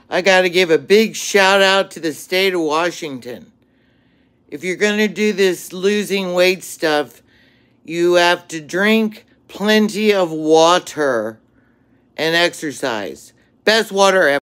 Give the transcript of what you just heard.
I got to give a big shout out to the state of Washington. If you're going to do this losing weight stuff, you have to drink plenty of water and exercise. Best water ever.